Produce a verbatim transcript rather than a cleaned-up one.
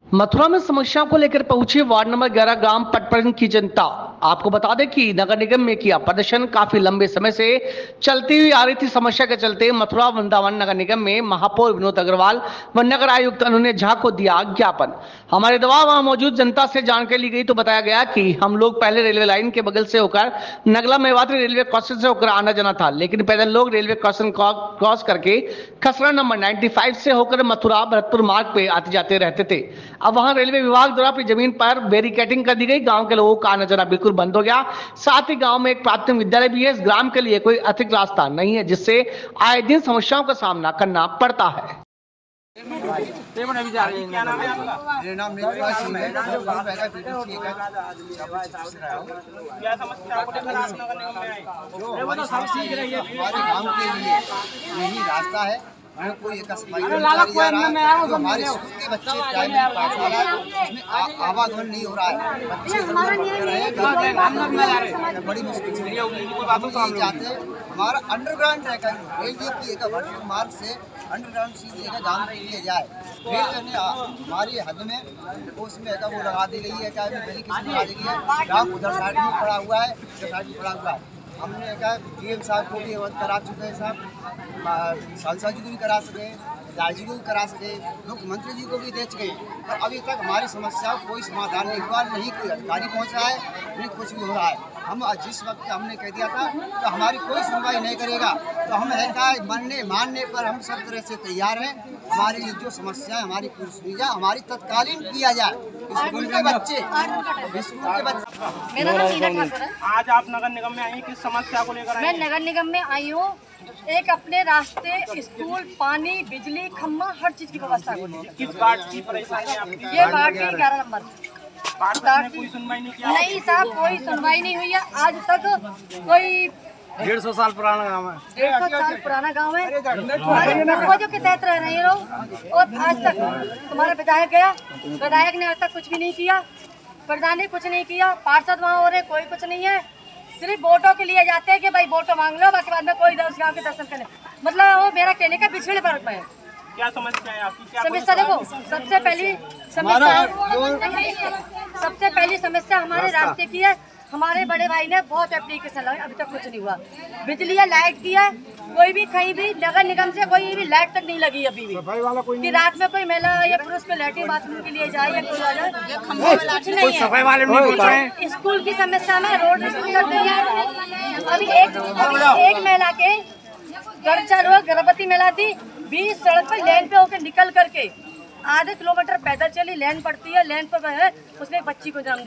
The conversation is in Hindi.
मथुरा में समस्याओं को लेकर पहुंची वार्ड नंबर ग्यारह ग्राम पटपरन की जनता। आपको बता दें कि नगर निगम में किया प्रदर्शन काफी लंबे समय से चलती हुई आ रही थी। समस्या के चलते मथुरा वृंदावन नगर निगम में महापौर विनोद अग्रवाल व नगर आयुक्त अनुने झा को दिया ज्ञापन। हमारे द्वारा वहां मौजूद जनता से जानकारी ली गई तो बताया गया कि हम लोग पहले रेलवे लाइन के बगल से होकर नगला मेवाती रेलवे क्रॉसिंग से होकर आना जाना था, लेकिन पैदल लोग रेलवे क्रॉसिंग क्रॉस करके खसरा नंबर पचानवे से होकर मथुरा भरतपुर मार्ग पे आते जाते रहते थे। अब वहां रेलवे विभाग द्वारा अपनी जमीन पर बैरिकेडिंग कर दी गई। गांव के लोगों का आना जाना बिल्कुल बंद हो गया। साथ ही गांव में एक प्राथमिक विद्यालय भी है। इस ग्राम के लिए कोई अतिरिक्त रास्ता नहीं है, जिससे आए दिन समस्याओं का सामना करना पड़ता है। क्या नाम है आपका? मेरा नाम निकला सिंह है। क्या समस्या आपको लेकर आप नगर निगम में आए? जो हमारी समस्या है, हमारे गांव के लिए यही रास्ता है। हमें कोई एक सफाई कर्मचारी जा रहा है, जो हमारे स्कूल के बच्चे प्राइमरी पाठशाला है, उसमें आवागमन नहीं हो रहा है। बच्चे बड़ी मुश्किल से जाते हैं। हमारा अंडरग्राउंड ट्रैक है, रेलवे की एक वर्टिकल मार्ग से अंडरग्राउंड सीधी एक गांव के लिए जाए। रेलवे ने हमारी हद में उसमें एक वो लगा दी गई है, क्या बैरिकेड लगा दी गई है। गाँव उधर साइड में पड़ा हुआ है, इधर साइड में पड़ा हुआ है। हमने कहा डीएम साहब को भी अवगत करा चुके हैं, साहब सांसद जी को भी करा सके, राज्य को भी करा सके, मुख्यमंत्री जी को भी दे चुके, पर अभी तक हमारी समस्या का कोई समाधान नहीं हुआ। नहीं कोई अधिकारी पहुंचा है, नहीं कुछ भी हो रहा है। हम जिस वक्त हमने कह दिया था तो हमारी कोई सुनवाई नहीं करेगा, तो हम है क्या मानने मानने पर हम सब तरह से तैयार हैं। हमारी जो समस्या है हमारी पूरी सुनी जाए, हमारी तत्कालीन किया जाए। स्कूल के बच्चे स्कूल के बच्चे मेरा नाम नीना ठाकुर है। आज आप नगर निगम में आई, किस समस्या को लेकर मैं आए? नगर निगम में आई हूँ। एक अपने रास्ते, स्कूल, पानी, बिजली, खम्मा, हर चीज की व्यवस्था को लेकर। किस बात की परेशानी है आपकी? ये वार्ड की ग्यारह नंबर पार्षद ने कोई सुनवाई नहीं किया? नहीं साहब, कोई सुनवाई नहीं हुई है आज तक। कोई डेढ़ सौ साल पुराना गाँव है, डेढ़ सौ साल पुराना गांव है। हमारे पूर्वजों के तहत रह रहे हैं लोग, और आज तक तुम्हारा विधायक गया, विधायक ने आज तक कुछ भी नहीं किया, प्रधान ने कुछ नहीं किया, पार्षद वहाँ हो रहे, कोई कुछ नहीं है। सिर्फ वोटों के लिए जाते हैं कि भाई वोटों मांग लो, बाकी बाद में कोई उस गाँव के दर्शन करने। मतलब वो मेरा कहने का पिछड़े वर्ग में है। क्या समस्या है आपकी? क्या समस्या देखो, सबसे पहली समस्या सबसे पहली समस्या हमारे रास्ते की है। हमारे बड़े भाई ने बहुत एप्लीकेशन लगाई, अभी तक कुछ नहीं हुआ। बिजली या लाइट की है, कोई भी कहीं भी नगर निगम से कोई भी लाइट तक नहीं लगी अभी भी। कि रात में कोई महिला या पुरुष को लैट्रिन बाथरूम के लिए जाए या कोई आ जाए, कुछ नहीं है। स्कूल की समस्या में रोड स्कूल कर दी है। अभी एक अभी एक महिला के गर्चा रोग गर्भवती महिला थी, बीस सड़क पर लेन पे होकर निकल करके आधे किलोमीटर पैदल चली, लेन पड़ती है, लेन पर है उसने एक बच्ची को जन्म